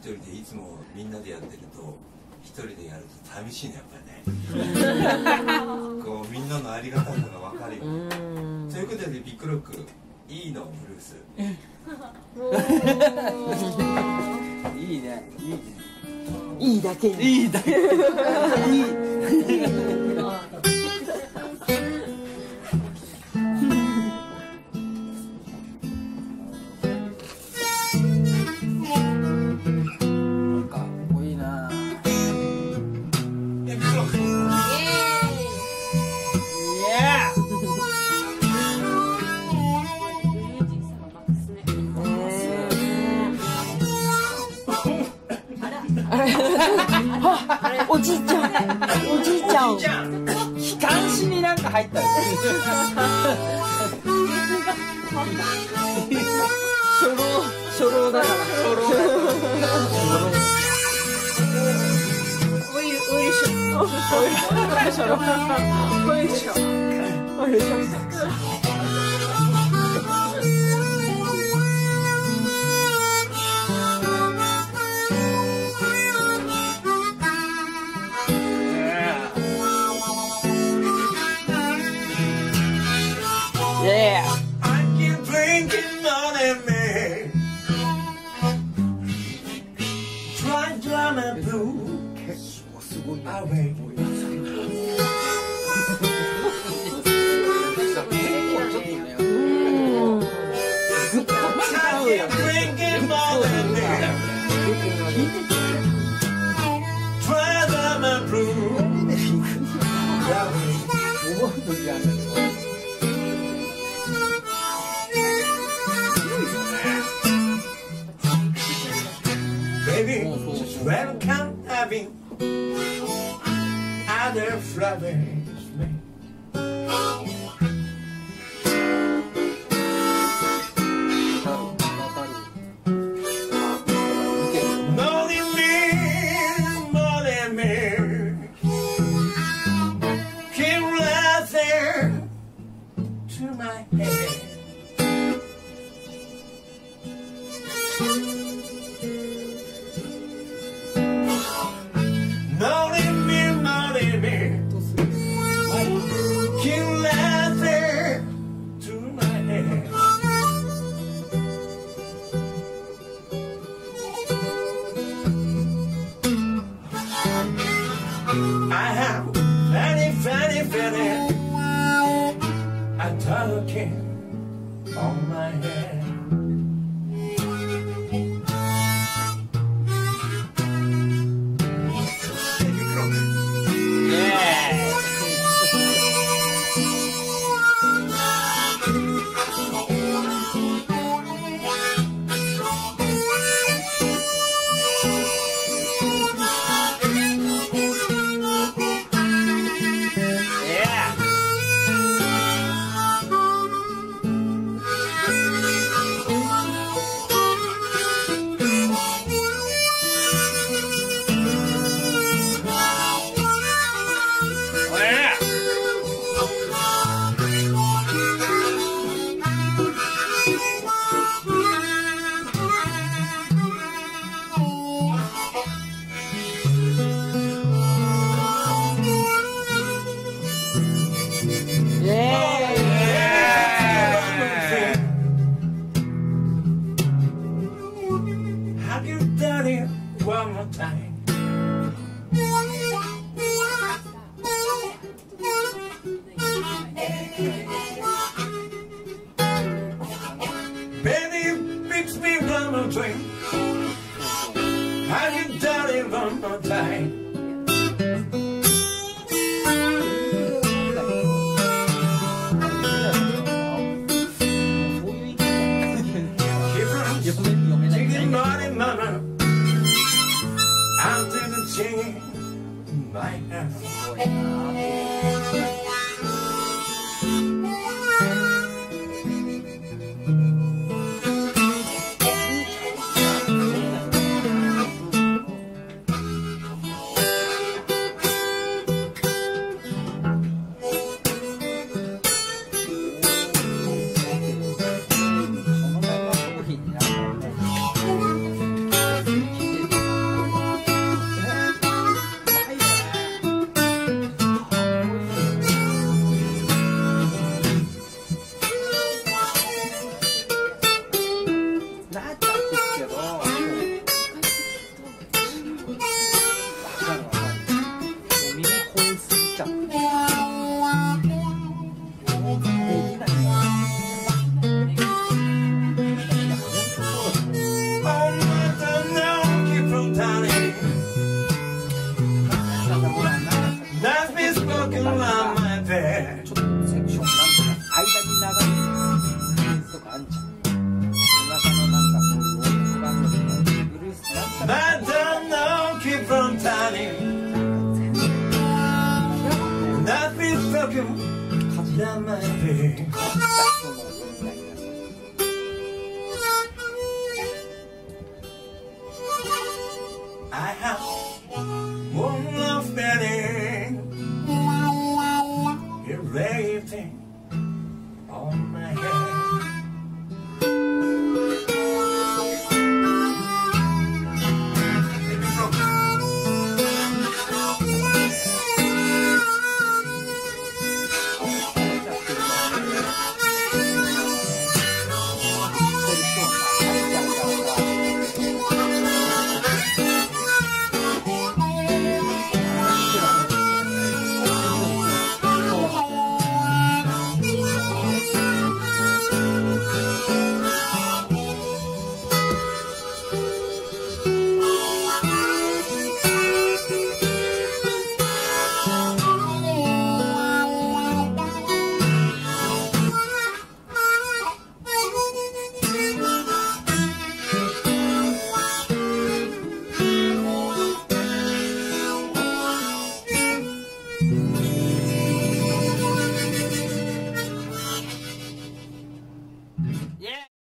人でいつもみんなでやってると一人でやると寂しいねやっぱりねこうみんなのありがたさが分かるよね。ということでビッグロック E のブルースいいね、いいね。 いいだけいいだけ。いい。 おじいちゃん、おじいちゃん。 機関士になんか入ったよ。 初老だから。 オイルショッ Yeah. I keep drinking on me Try drama blue away Drinking more than me Try drama blue Baby, just welcome having other flowers me. More than me, came right there to my head. More than me, came right there to my head. I have funny a talking on my head. Have you done it one more time? Baby, fix me one more drink. Have you done it one more time?